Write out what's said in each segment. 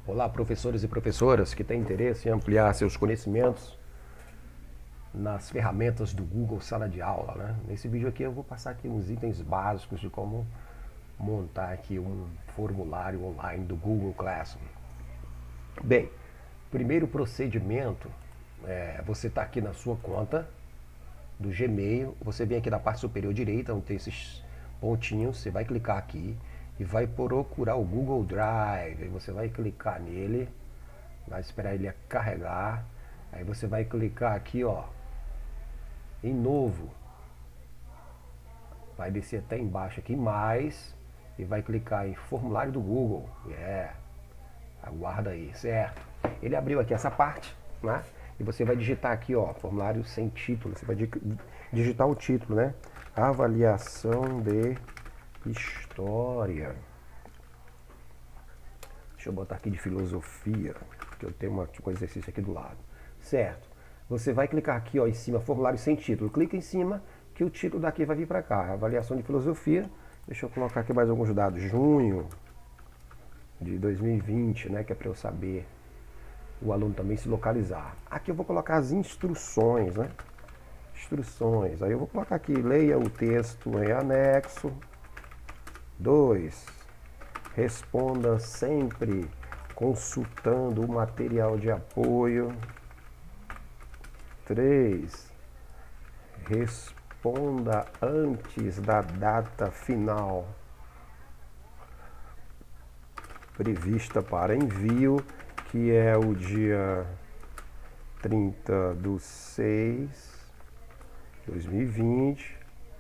Olá, professores e professoras que têm interesse em ampliar seus conhecimentos nas ferramentas do Google Sala de Aula, né? Nesse vídeo aqui eu vou passar aqui uns itens básicos de como montar aqui um formulário online do Google Classroom. Bem, primeiro procedimento você está aqui na sua conta do Gmail, você vem aqui na parte superior direita, onde tem esses pontinhos, você vai clicar aqui e vai procurar o Google Drive, aí você vai clicar nele, vai esperar ele carregar, aí você vai clicar aqui, ó, em novo, vai descer até embaixo aqui, mais, e vai clicar em formulário do Google, aguarda aí, certo? Ele abriu aqui essa parte, né? E você vai digitar aqui, ó, formulário sem título, você vai digitar o título, né? Avaliação de História. Deixa eu botar aqui de filosofia, que eu tenho um exercício aqui do lado. Certo. Você vai clicar aqui, ó, em cima, formulário sem título. Clica em cima, que o título daqui vai vir para cá. Avaliação de filosofia. Deixa eu colocar aqui mais alguns dados. Junho de 2020, né, que é para eu saber o aluno também se localizar. Aqui eu vou colocar as instruções, né? Instruções. Aí eu vou colocar aqui, leia o texto em anexo. 2. Responda sempre consultando o material de apoio. 3. Responda antes da data final prevista para envio, que é o dia 30/6/2020,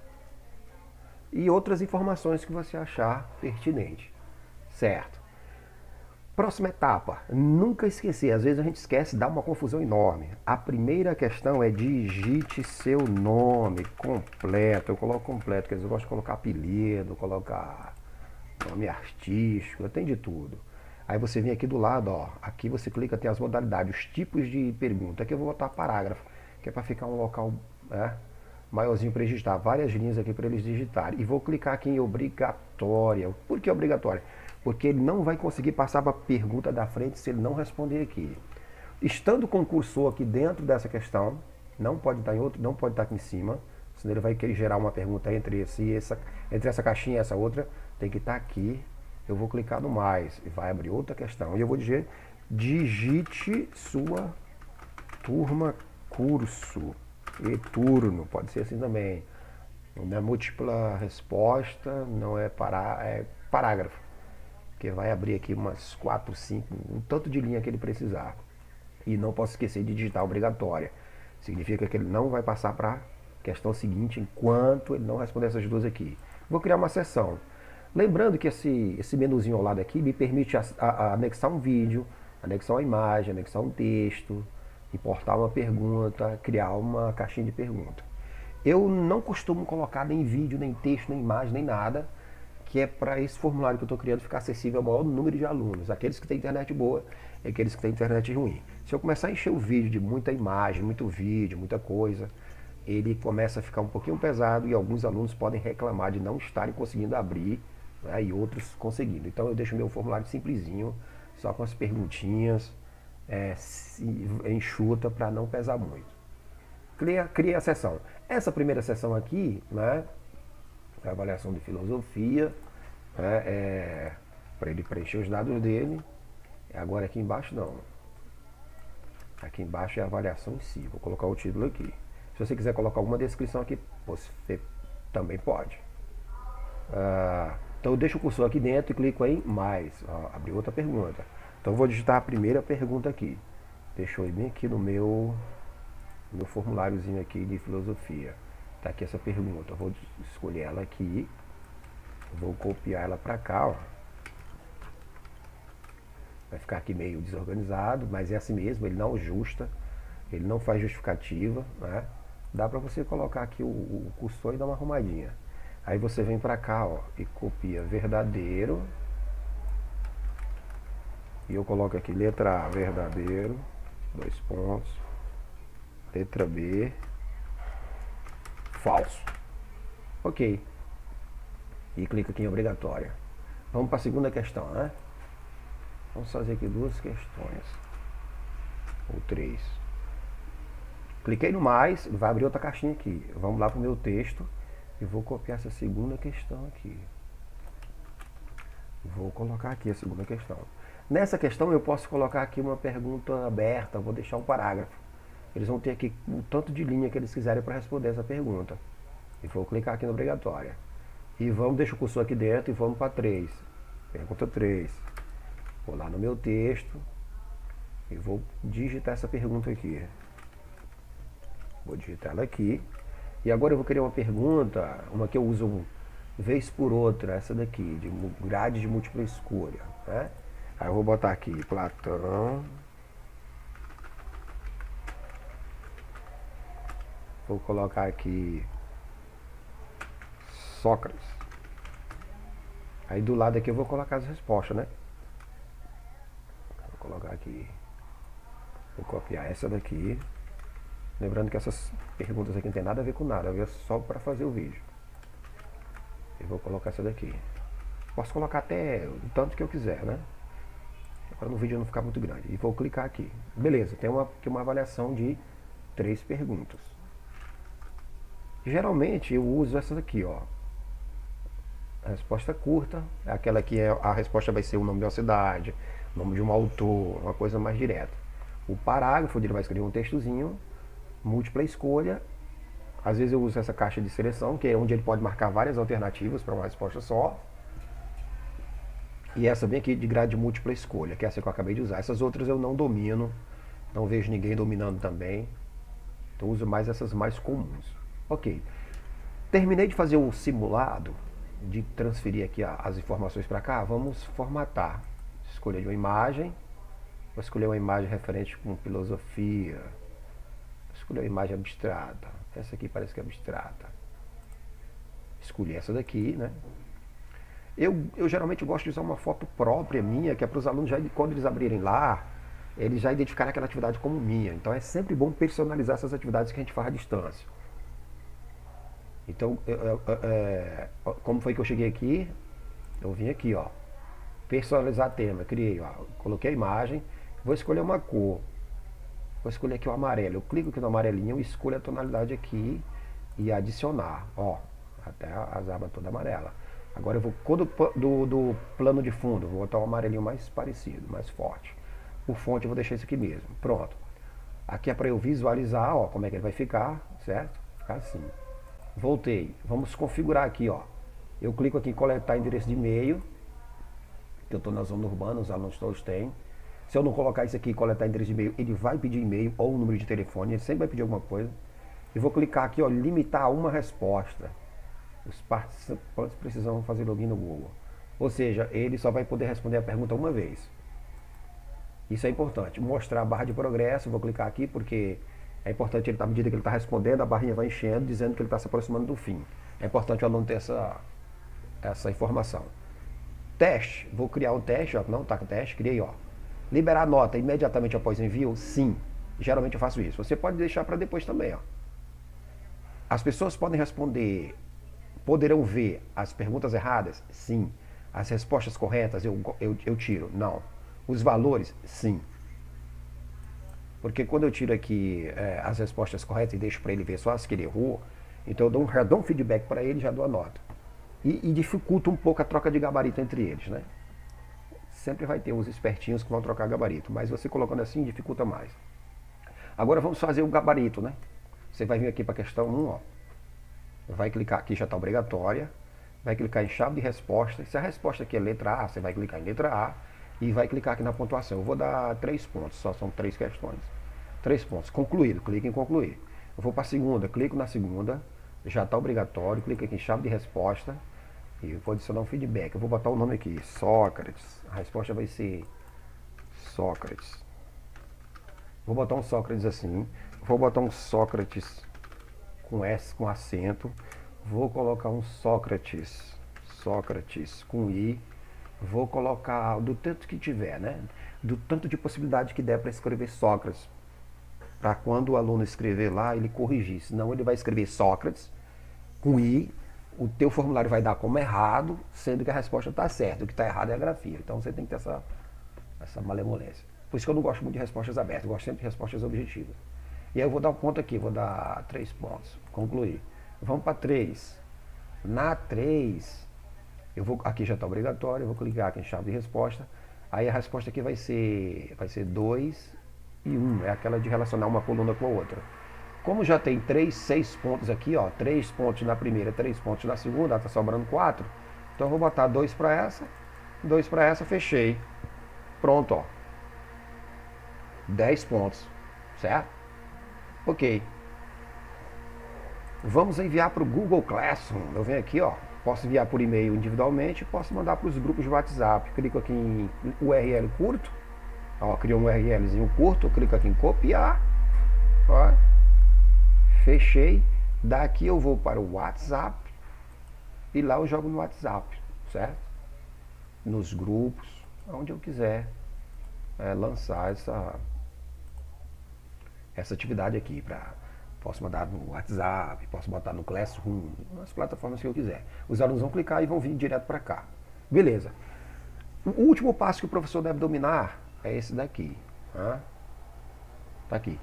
e outras informações que você achar pertinente, certo? Próxima etapa, nunca esquecer, às vezes a gente esquece, dá uma confusão enorme. A primeira questão é digite seu nome completo, eu coloco completo, porque às vezes eu gosto de colocar apelido, colocar nome artístico, tem de tudo. Aí você vem aqui do lado, ó, aqui você clica, tem as modalidades, os tipos de pergunta. Aqui eu vou botar parágrafo, que é para ficar um local maiorzinho para digitar, várias linhas aqui para eles digitarem. E vou clicar aqui em obrigatória. Por que obrigatória? Porque ele não vai conseguir passar para a pergunta da frente se ele não responder aqui. Estando com o cursor aqui dentro dessa questão, não pode estar em outro, não pode estar aqui em cima, senão ele vai querer gerar uma pergunta entre essa caixinha e essa outra, tem que estar aqui. Eu vou clicar no mais e vai abrir outra questão. E eu vou dizer, digite sua turma, curso e turno, pode ser assim também. Não é múltipla resposta, não é parágrafo, que vai abrir aqui umas 4, 5, um tanto de linha que ele precisar. E não posso esquecer de digitar obrigatória. Significa que ele não vai passar para a questão seguinte enquanto ele não responder essas duas aqui. Vou criar uma sessão. Lembrando que esse menuzinho ao lado aqui me permite anexar um vídeo, anexar uma imagem, anexar um texto, importar uma pergunta, criar uma caixinha de pergunta. Eu não costumo colocar nem vídeo, nem texto, nem imagem, nem nada, que é para esse formulário que eu estou criando ficar acessível ao maior número de alunos. Aqueles que têm internet boa e aqueles que têm internet ruim. Se eu começar a encher o vídeo de muita imagem, muito vídeo, muita coisa, ele começa a ficar um pouquinho pesado e alguns alunos podem reclamar de não estarem conseguindo abrir, né, e outros conseguindo. Então eu deixo meu formulário simplesinho, só com as perguntinhas, enxuta para não pesar muito. Cria a sessão. Essa primeira sessão aqui, né, a avaliação de filosofia, né, para ele preencher os dados dele. Agora aqui embaixo não. Aqui embaixo é a avaliação em si. Vou colocar o título aqui. Se você quiser colocar alguma descrição aqui, você também pode. Então eu deixo o cursor aqui dentro e clico em mais. Abrir outra pergunta. Então eu vou digitar a primeira pergunta aqui. Deixa eu ir bem aqui no meu formuláriozinho aqui de filosofia. Tá aqui essa pergunta. Eu vou escolher ela aqui. Vou copiar ela para cá, ó. Vai ficar aqui meio desorganizado, mas é assim mesmo, ele não ajusta, ele não faz justificativa, né? Dá para você colocar aqui o cursor e dar uma arrumadinha. Aí você vem para cá, ó, e copia verdadeiro. E eu coloco aqui letra A, verdadeiro, 2 pontos. Letra B, falso. Ok. E clica aqui em obrigatória. Vamos para a segunda questão, né? Vamos fazer aqui 2 questões. Ou 3. Cliquei no mais, ele vai abrir outra caixinha aqui. Vamos lá para o meu texto e vou copiar essa segunda questão aqui. Vou colocar aqui a segunda questão. Nessa questão eu posso colocar aqui uma pergunta aberta, vou deixar um parágrafo. Eles vão ter aqui o tanto de linha que eles quiserem para responder essa pergunta. E vou clicar aqui no obrigatória. E vamos, deixa o cursor aqui dentro e vamos para 3. Pergunta 3. Vou lá no meu texto e vou digitar essa pergunta aqui. Vou digitar ela aqui. E agora eu vou criar uma pergunta, uma que eu uso vez por outra, essa daqui, de grade de múltipla escolha, né? Aí eu vou botar aqui, Platão. Vou colocar aqui Sócrates. Aí do lado aqui eu vou colocar as respostas, né? Vou colocar aqui. Vou copiar essa daqui. Lembrando que essas perguntas aqui não tem nada a ver com nada, é só para fazer o vídeo. Eu vou colocar essa daqui. Posso colocar até o tanto que eu quiser, né? Para no vídeo não ficar muito grande. E vou clicar aqui. Beleza, tem aqui uma avaliação de 3 perguntas. Geralmente eu uso essa daqui, ó. A resposta curta, aquela que a resposta vai ser o nome de uma cidade, o nome de um autor, uma coisa mais direta. O parágrafo, ele vai escrever um textozinho, múltipla escolha. Às vezes eu uso essa caixa de seleção, que é onde ele pode marcar várias alternativas para uma resposta só. E essa vem aqui de grade múltipla escolha, que é essa que eu acabei de usar. Essas outras eu não domino, não vejo ninguém dominando também. Então eu uso mais essas mais comuns. Ok. Terminei de fazer o simulado, de transferir aqui as informações para cá. Vamos formatar. Escolher uma imagem. Vou escolher uma imagem referente com filosofia. Vou escolher uma imagem abstrata. Essa aqui parece que é abstrata. Escolhi essa daqui, né? Eu geralmente gosto de usar uma foto própria minha, que é para os alunos, já, quando eles abrirem lá, eles já identificarem aquela atividade como minha. Então é sempre bom personalizar essas atividades que a gente faz à distância. Então, como foi que eu cheguei aqui? Eu vim aqui, ó, personalizar tema, criei, ó, coloquei a imagem, vou escolher uma cor, vou escolher aqui o amarelo, eu clico aqui no amarelinho, eu escolho a tonalidade aqui e adicionar, ó, até as abas todas amarelas. Agora eu vou, do plano de fundo, vou botar um amarelinho mais parecido, mais forte. O fonte eu vou deixar isso aqui mesmo, pronto. Aqui é para eu visualizar, ó, como é que ele vai ficar, certo? Ficar assim. Voltei, vamos configurar aqui, ó. Eu clico aqui em coletar endereço de e-mail, que eu estou na zona urbana, os alunos todos têm. Se eu não colocar isso aqui, coletar endereço de e-mail, ele vai pedir e-mail ou um número de telefone, ele sempre vai pedir alguma coisa. E vou clicar aqui, ó, limitar a uma resposta. Os participantes precisam fazer login no Google. Ou seja, ele só vai poder responder a pergunta uma vez. Isso é importante. Mostrar a barra de progresso, vou clicar aqui porque é importante ele, à medida que ele está respondendo, a barrinha vai enchendo, dizendo que ele está se aproximando do fim. É importante o aluno ter essa informação. Teste, vou criar um teste, ó, não está com teste, criei, ó. Liberar nota imediatamente após envio? Sim. Geralmente eu faço isso. Você pode deixar para depois também, ó. As pessoas podem responder, poderão ver as perguntas erradas? Sim. As respostas corretas eu tiro? Não. Os valores? Sim. Porque quando eu tiro aqui as respostas corretas e deixo para ele ver só as que ele errou, então eu já dou um feedback para ele e já dou a nota. E dificulta um pouco a troca de gabarito entre eles, né? Sempre vai ter os espertinhos que vão trocar gabarito, mas você colocando assim dificulta mais. Agora vamos fazer o gabarito, né? Você vai vir aqui para a questão 1, ó. Vai clicar aqui, já está obrigatória. Vai clicar em chave de resposta. Se a resposta aqui é letra A, você vai clicar em letra A e vai clicar aqui na pontuação. Eu vou dar 3 pontos, só são 3 questões. 3 pontos. Concluído, clique em concluir. Eu vou para a segunda, clico na segunda. Já está obrigatório, clica aqui em chave de resposta. E eu vou adicionar um feedback. Eu vou botar o nome aqui, Sócrates. A resposta vai ser Sócrates. Vou botar um Sócrates assim. Vou botar um Sócrates com S, com acento. Vou colocar um Sócrates com I. Vou colocar do tanto que tiver, né? Do tanto de possibilidade que der para escrever Sócrates. Para quando o aluno escrever lá, ele corrigir. Senão ele vai escrever Sócrates com I. O teu formulário vai dar como errado, sendo que a resposta está certa. O que está errado é a grafia. Então você tem que ter essa malemolência. Por isso que eu não gosto muito de respostas abertas, eu gosto sempre de respostas objetivas. E aí eu vou dar um ponto aqui, vou dar 3 pontos, concluir. Vamos para 3. Na 3, aqui já está obrigatório, eu vou clicar aqui em chave de resposta. Aí a resposta aqui vai ser 2 e 1, é aquela de relacionar uma coluna com a outra. Como já tem 6 pontos aqui, ó, 3 pontos na primeira, 3 pontos na segunda, está sobrando 4. Então eu vou botar 2 para essa, 2 para essa, fechei. Pronto, ó. 10 pontos, certo? Ok. Vamos enviar para o Google Classroom. Eu venho aqui, ó. Posso enviar por e-mail individualmente, posso mandar para os grupos de WhatsApp. Clico aqui em URL curto. Ó, criou um URLzinho curto, clico aqui em copiar. Ó. Fechei. Daqui eu vou para o WhatsApp e lá eu jogo no WhatsApp, certo? Nos grupos, onde eu quiser lançar essa atividade aqui. Posso mandar no WhatsApp, posso botar no Classroom, nas plataformas que eu quiser. Os alunos vão clicar e vão vir direto para cá. Beleza. O último passo que o professor deve dominar é esse daqui. Tá aqui.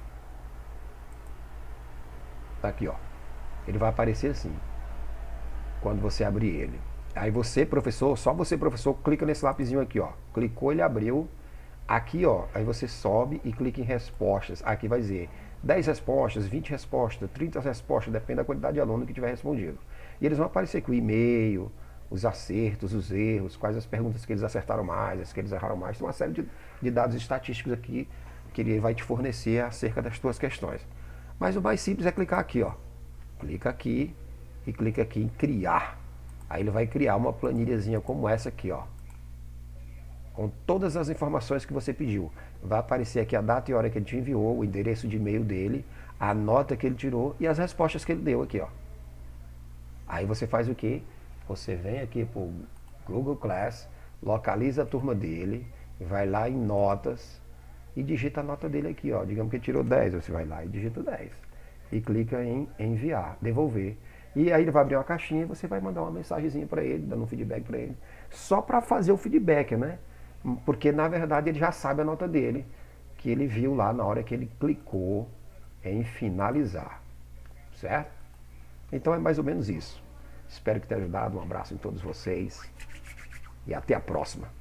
Tá aqui, ó. Ele vai aparecer assim, quando você abrir ele. Aí você, professor, só você, professor, clica nesse lapisinho aqui, ó. Clicou, ele abriu. Aqui, ó, aí você sobe e clica em respostas. Aqui vai dizer 10 respostas, 20 respostas, 30 respostas, depende da quantidade de aluno que tiver respondido. E eles vão aparecer aqui o e-mail, os acertos, os erros, quais as perguntas que eles acertaram mais, as que eles erraram mais. Tem uma série de dados estatísticos aqui que ele vai te fornecer acerca das tuas questões. Mas o mais simples é clicar aqui, ó. Clica aqui e clica aqui em criar. Aí ele vai criar uma planilhazinha como essa aqui, ó, com todas as informações que você pediu. Vai aparecer aqui a data e hora que ele te enviou, o endereço de e-mail dele, a nota que ele tirou e as respostas que ele deu aqui, ó. Aí você faz o quê? Você vem aqui para o Google Class, localiza a turma dele, vai lá em notas e digita a nota dele aqui, ó. Digamos que ele tirou 10, você vai lá e digita 10. E clica em enviar, devolver. E aí ele vai abrir uma caixinha e você vai mandar uma mensagenzinha para ele, dando um feedback para ele. Só para fazer o feedback, né? Porque na verdade ele já sabe a nota dele, que ele viu lá na hora que ele clicou em finalizar, certo? Então é mais ou menos isso. Espero que tenha ajudado, um abraço em todos vocês e até a próxima.